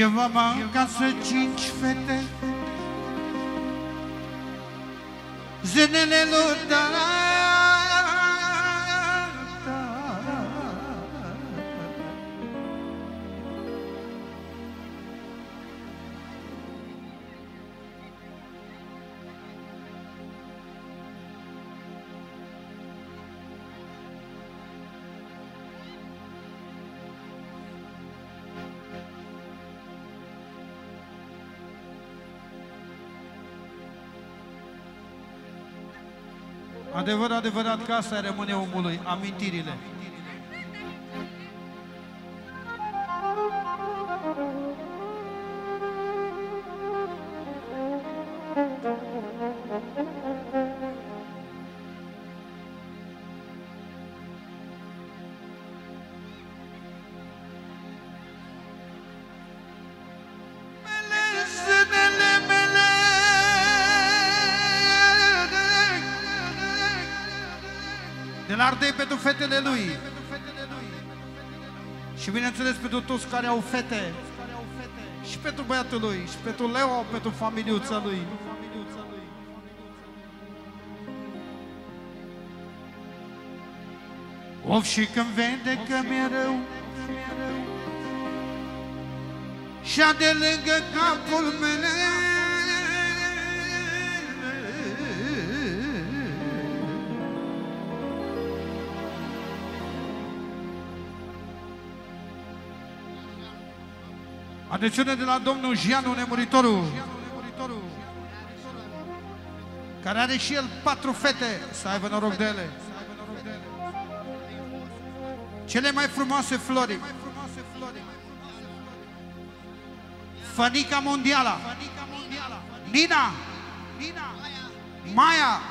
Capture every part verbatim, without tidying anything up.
Eu am acasă cinci fete, zânele lui tata. Adevăr, adevărat că asta rămâne omului, amintirile. De la Ardei pentru fetele lui. Și bineînțeles pentru toți care au fete. Și pentru băiatul lui. Și pentru Leo, pentru familiuța lui. Of, și când vede că mi-e rău și-a de lângă capul meu, atențiune de la domnul Gianu Nemuritorul, care are și el patru fete, să aibă noroc de ele. Cele mai frumoase flori. Fanica Mondiala, Nina, Maia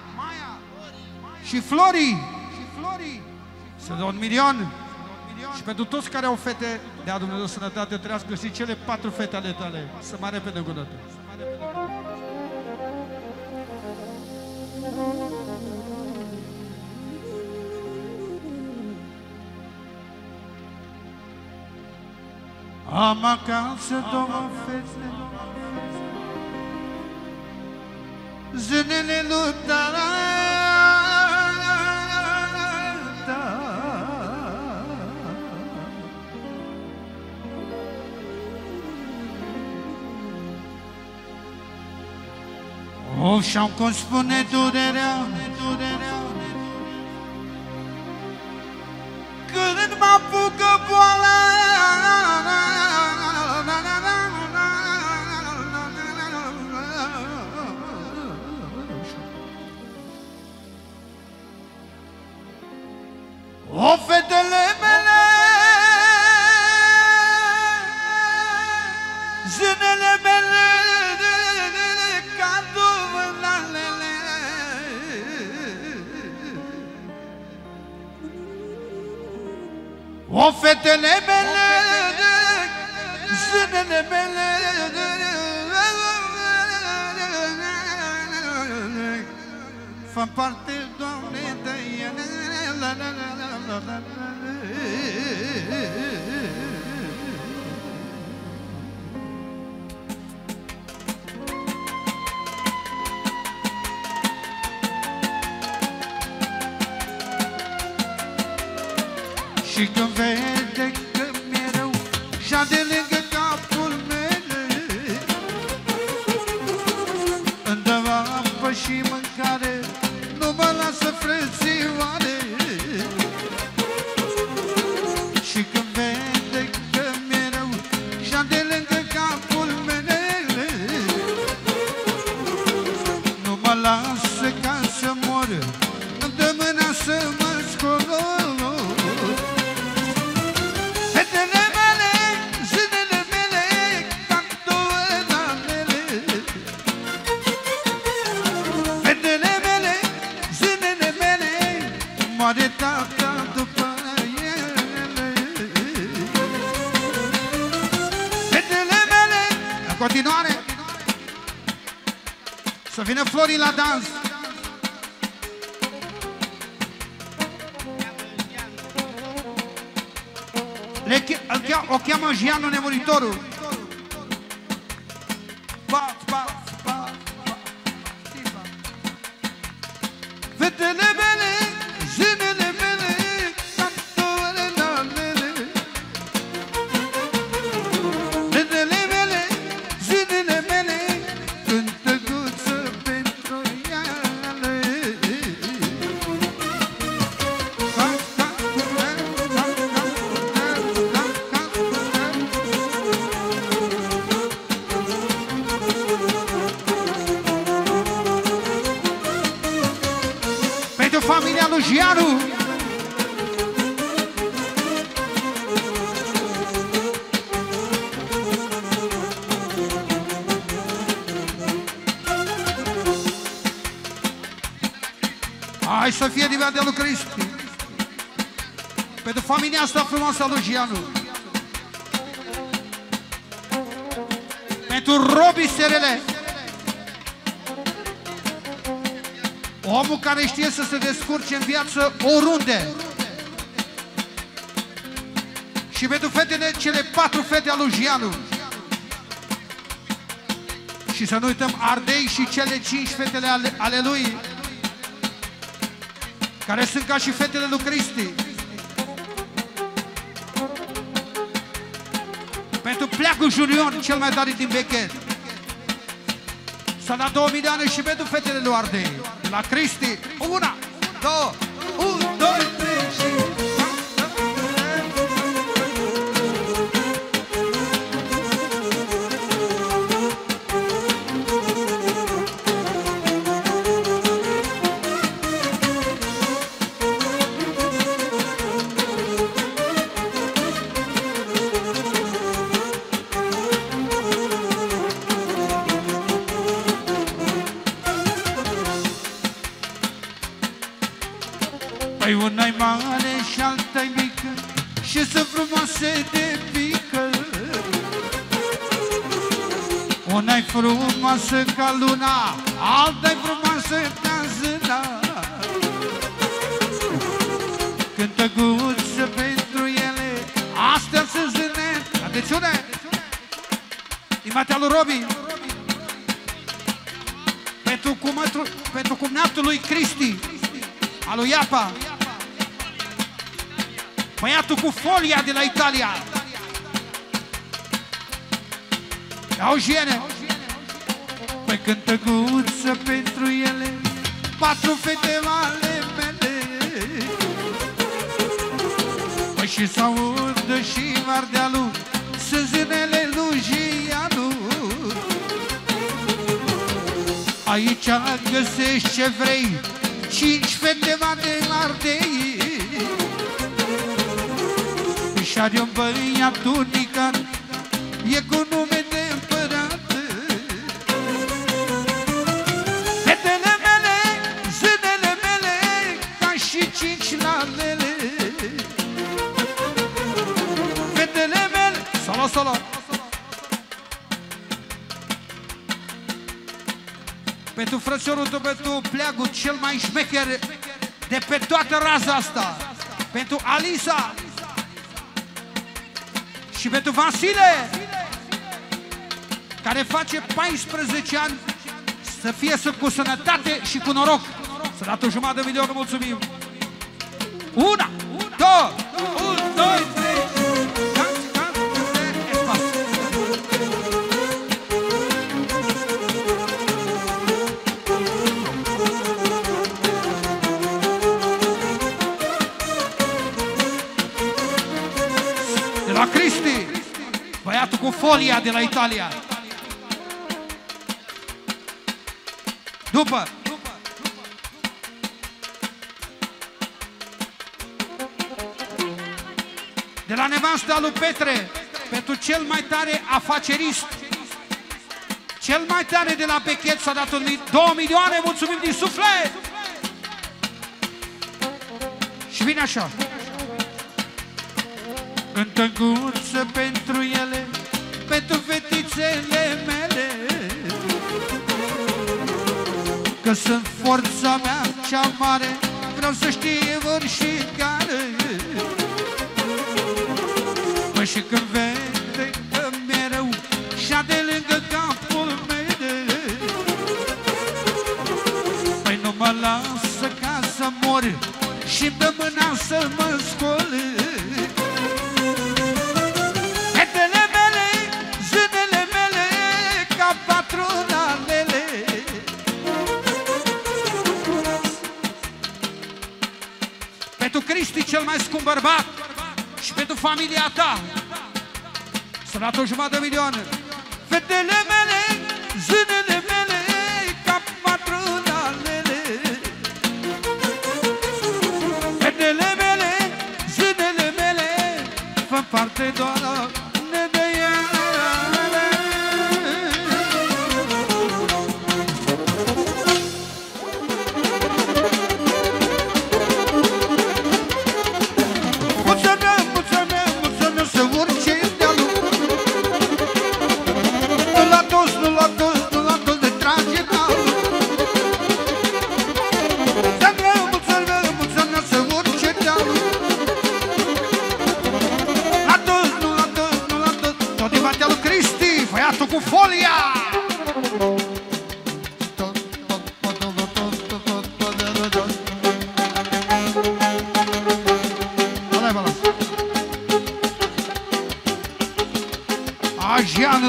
și Flori. Să dă un milion. Și pentru toți care au fete, dea Dumnezeu sănătate, trăiască și cele patru fete ale tale. Să mai repede cu dată. Am acasă două fete, zânele lui tata. O, și-am cum spune durerea, când mă apucă boala, o, fetele mele, zânele mele, o, fetele mele, zânele mele, fă parte, Doamne, de ele. Și când vede că mi-e rău și-a de lângă capul meu, îmi dă apă și mâncare, nu mă lasă frățioare. Și când vede că mi-e rău și-a de lângă capul meu, nu mă lasă ca să mor, îmi dă mâna să mă scolo. Moare tata după ele, fetele mele. În continuare să vină Florii la dans. Le, o cheamă Gianu Nemuritorul. familia lui Gianu. Hai să fie din de lui Cristi. Pentru familia asta frumoasă lui Gianu. Pentru Robi Serele. Omul care știe să se descurce în viață oriunde. Și pentru fetele, cele patru fete ale lui Gianu. Și să nu uităm Ardei și cele cinci fetele ale, ale lui, care sunt ca și fetele lui Cristi. Pentru Pleacu Junior, cel mai tare din Bechet. S-a dat două milioane și pentru fetele lui Ardei. La Cristi, una, două, un, doi, trei și... Păi una-i mare și alta-i mică și sunt frumoase de pică. Una-i frumoasă ca luna, alta-i frumoasă ca zâna. Cântă guță pentru ele, astea sunt zâne. Atențiune! Imatea lui Robi. Pentru, cumătru, pentru cumnatul lui Cristi, a lui Iapa, băiatul cu folia de la Italia. Auziene. Păi cântă guță pentru ele, patru fete ale mele. Păi și s-audă și Vardealu, sunt zânele lui Gianu. Aici găsești ce vrei, cinci fete de Ardei. Și are un băiat unicat, e cu nume de împărat. Fetele mele, zânele mele, ca și cinci lalele. Fetele mele, solo, solo. Pentru frățiorul tău, pentru Pleagu, cel mai șmecher de pe toată raza asta. Pentru Alisa. Și pentru Vasile, care face paisprezece ani, să fie cu sănătate și cu noroc. Să dați o jumătate de milion, mulțumim. Una, două, un, doi, trei. De la Cristi, băiatul cu folia de la Italia. După de la nevasta lui Petre, pentru cel mai tare afacerist, cel mai tare de la Bechet, s-a dat două milioane, mulțumim din suflet. Și vine așa. Cântă guță pentru ele, pentru fetițele mele, că sunt forța mea cea mare, vreau să știe oricare. Păi și când vede că mi-e rău, și-a de lângă capul meu, păi nu mă lasă ca să mor și-mi dă mâna să mă scol. Fetele mele, zânele mele, ca patronalele. Pentru Cristi, cel mai scump bărbat, și pentru familia ta, să dați o jumătate de milion. Fetele mele, zânele mele, ca patronalele.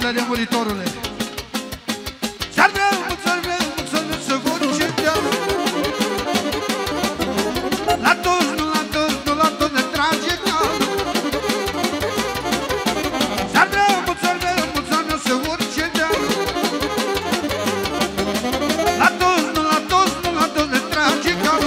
Lasă-le de muritorule. Ți-ar vrea, ți-ar vrea, ți-ar vrea să vor ce dea. La toți, nu la toți, nu la toți ne trage cal. Ți-ar vrea, ți-ar vrea, ți-ar vrea să vor ce dea. La toți, nu la toți, nu la toți ne trage cal.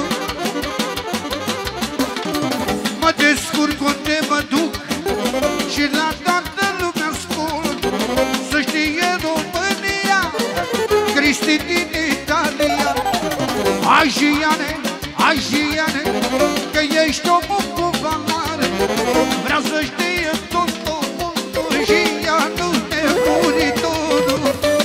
Mă descurc unde mă duc și la toată lumea spun să știe România, Cristi din Italia. Ajiane, Ajiane, că ești omul cu valoare. Vreau să știe tot omul și ea nu nebunitorul.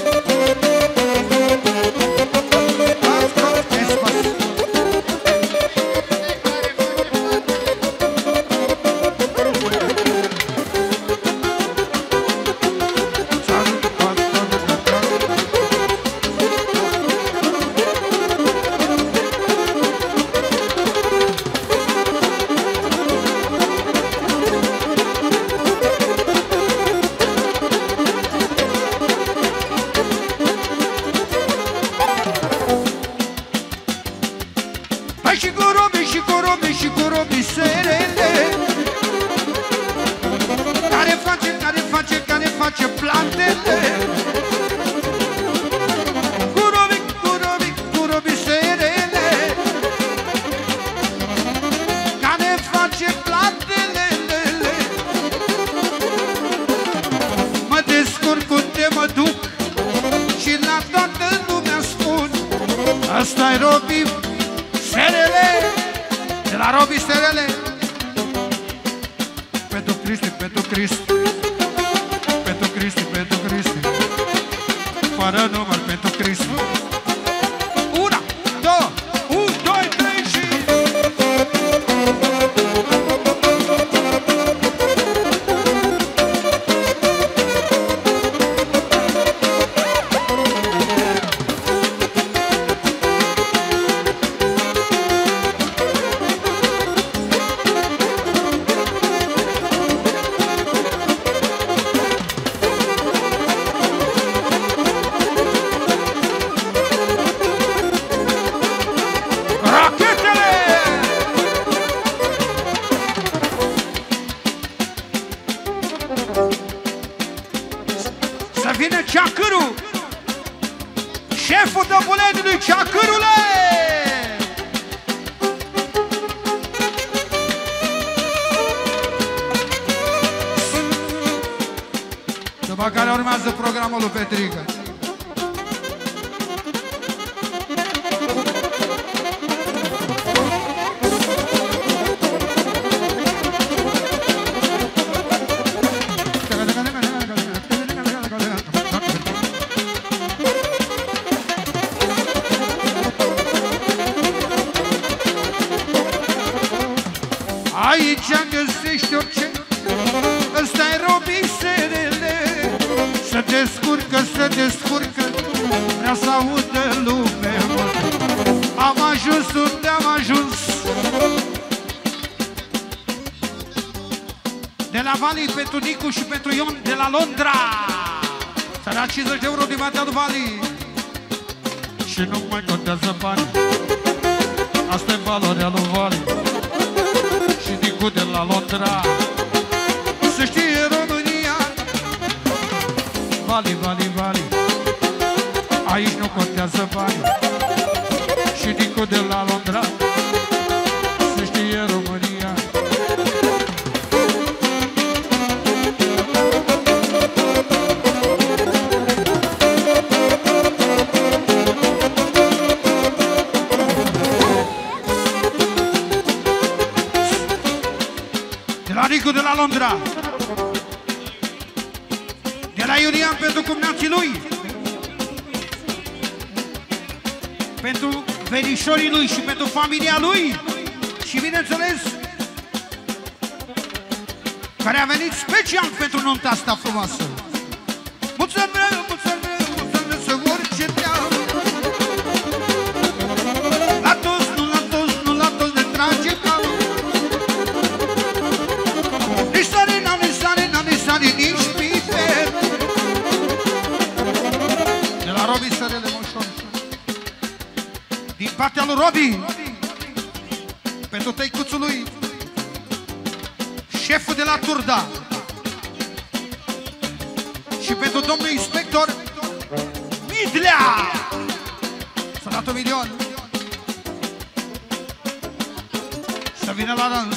Asta-i Robi Serele, de la Robi Serele. Pentru Cristi, pentru Cristi, pentru Cristi, pentru Cristi, fără număr pentru Cristi. Una, două, un, doi, trei și... Ceacârul, șeful Dăbulenului, Ceacârule! După care urmează programul lui Petrică. Aici găsești orice, ăsta-i Robi Serele. Să descurcă, să descurcă, vrea să audă lumea. Am ajuns unde am ajuns. De la Vali pentru Nicu și pentru Ion de la Londra. S-a dat cincizeci de euro din partea lui Vali. Și nu mai contează bani. Asta-i valoarea lui Vali. De la Londra. Să știe România, Vali, Vali, Vali, aici nu contează bani. Și Nicu de la Londra. Să știe România. Nicu de la Londra. De la Iulian pentru cumnații lui, pentru verișorii lui și pentru familia lui. Și bineînțeles, care a venit special pentru nunta asta frumoasă. Mulțumesc, mulțumesc, mulțumesc să orice dea. La toți, nu la toți, nu la toți ne trage calul. Nici sare, n-am nici sare, n-am nici sare, nici piper. Din partea lui Robi, pentru tăicuțul lui, șeful de la Turda, și pentru domnul inspector Midlea. S-a dat un milion. Să vină la dans.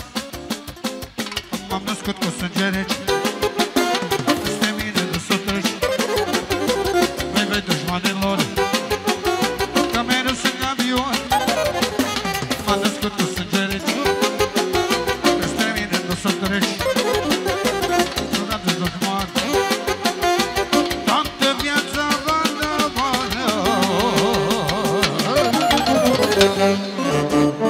M-am născut cu sânge rece, peste mine nu s-o treci. Voi vei dușmanilor că mereu sunt avion. M-am născut cu sânge rece, peste mine nu s-o treci. Nu dați dușman, toată viața va da.